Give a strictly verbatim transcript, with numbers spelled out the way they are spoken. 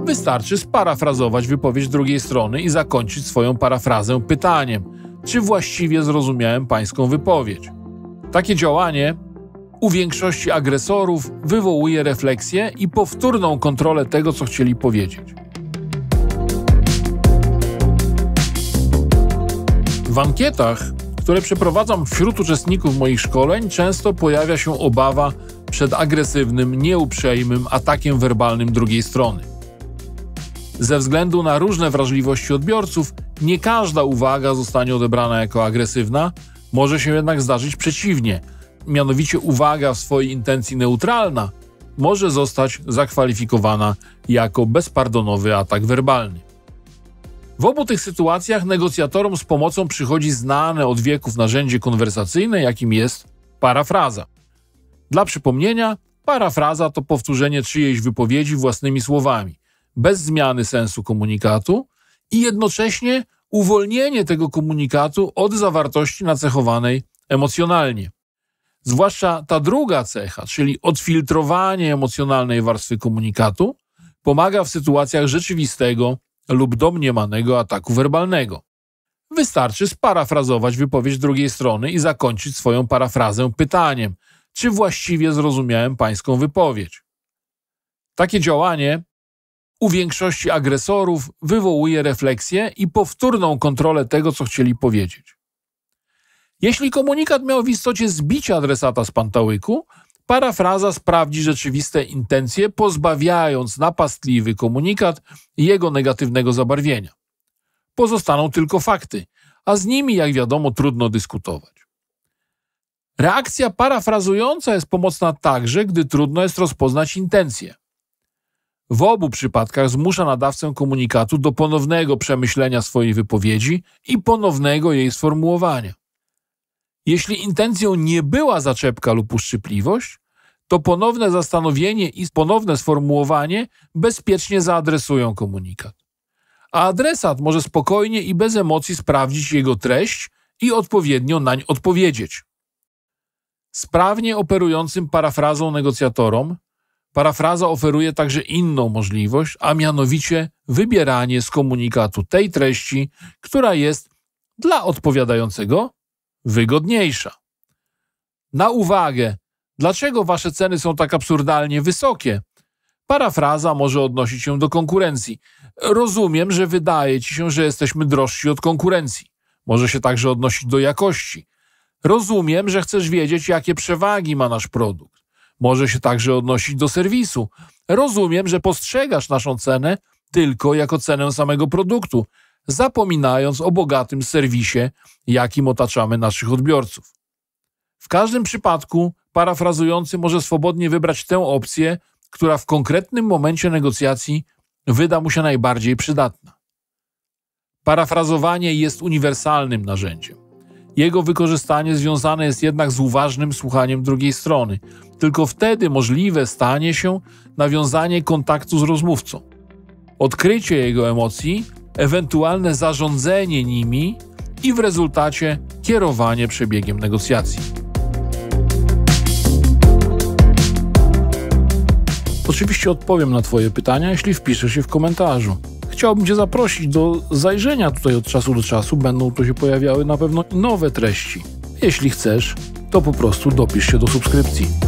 Wystarczy sparafrazować wypowiedź drugiej strony i zakończyć swoją parafrazę pytaniem, czy właściwie zrozumiałem pańską wypowiedź. Takie działanie u większości agresorów wywołuje refleksję i powtórną kontrolę tego, co chcieli powiedzieć. W ankietach, które przeprowadzam wśród uczestników moich szkoleń, często pojawia się obawa przed agresywnym, nieuprzejmym atakiem werbalnym drugiej strony. Ze względu na różne wrażliwości odbiorców, nie każda uwaga zostanie odebrana jako agresywna, może się jednak zdarzyć przeciwnie. Mianowicie uwaga w swojej intencji neutralna może zostać zakwalifikowana jako bezpardonowy atak werbalny. W obu tych sytuacjach negocjatorom z pomocą przychodzi znane od wieków narzędzie konwersacyjne, jakim jest parafraza. Dla przypomnienia, parafraza to powtórzenie czyjejś wypowiedzi własnymi słowami, bez zmiany sensu komunikatu i jednocześnie uwolnienie tego komunikatu od zawartości nacechowanej emocjonalnie. Zwłaszcza ta druga cecha, czyli odfiltrowanie emocjonalnej warstwy komunikatu, pomaga w sytuacjach rzeczywistego lub domniemanego ataku werbalnego. Wystarczy sparafrazować wypowiedź drugiej strony i zakończyć swoją parafrazę pytaniem, czy właściwie zrozumiałem pańską wypowiedź. Takie działanie u większości agresorów wywołuje refleksję i powtórną kontrolę tego, co chcieli powiedzieć. Jeśli komunikat miał w istocie zbić adresata z pantałyku, parafraza sprawdzi rzeczywiste intencje, pozbawiając napastliwy komunikat jego negatywnego zabarwienia. Pozostaną tylko fakty, a z nimi, jak wiadomo, trudno dyskutować. Reakcja parafrazująca jest pomocna także, gdy trudno jest rozpoznać intencje. W obu przypadkach zmusza nadawcę komunikatu do ponownego przemyślenia swojej wypowiedzi i ponownego jej sformułowania. Jeśli intencją nie była zaczepka lub uszczypliwość, to ponowne zastanowienie i ponowne sformułowanie bezpiecznie zaadresują komunikat. A adresat może spokojnie i bez emocji sprawdzić jego treść i odpowiednio nań odpowiedzieć. Sprawnie operującym parafrazą negocjatorom parafraza oferuje także inną możliwość, a mianowicie wybieranie z komunikatu tej treści, która jest dla odpowiadającego wygodniejsza. Na uwagę, dlaczego wasze ceny są tak absurdalnie wysokie? Parafraza może odnosić się do konkurencji. Rozumiem, że wydaje ci się, że jesteśmy drożsi od konkurencji. Może się także odnosić do jakości. Rozumiem, że chcesz wiedzieć, jakie przewagi ma nasz produkt. Może się także odnosić do serwisu. Rozumiem, że postrzegasz naszą cenę tylko jako cenę samego produktu, zapominając o bogatym serwisie, jakim otaczamy naszych odbiorców. W każdym przypadku parafrazujący może swobodnie wybrać tę opcję, która w konkretnym momencie negocjacji wyda mu się najbardziej przydatna. Parafrazowanie jest uniwersalnym narzędziem. Jego wykorzystanie związane jest jednak z uważnym słuchaniem drugiej strony. Tylko wtedy możliwe stanie się nawiązanie kontaktu z rozmówcą, odkrycie jego emocji, ewentualne zarządzanie nimi i w rezultacie kierowanie przebiegiem negocjacji. Oczywiście odpowiem na twoje pytania, jeśli wpiszesz je w komentarzu. Chciałbym cię zaprosić do zajrzenia tutaj od czasu do czasu, będą tu się pojawiały na pewno nowe treści. Jeśli chcesz, to po prostu dopisz się do subskrypcji.